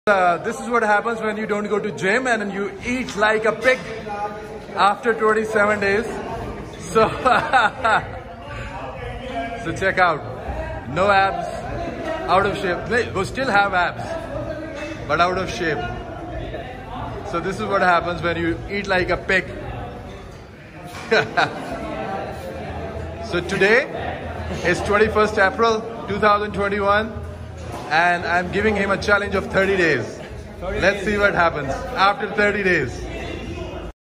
This is what happens when you don't go to gym and you eat like a pig after 27 days. So, so check out. No abs, out of shape. We still have abs, but out of shape. So this is what happens when you eat like a pig. So today is 21st April 2021 and I'm giving him a challenge of 30 days. Let's see what happens after 30 days.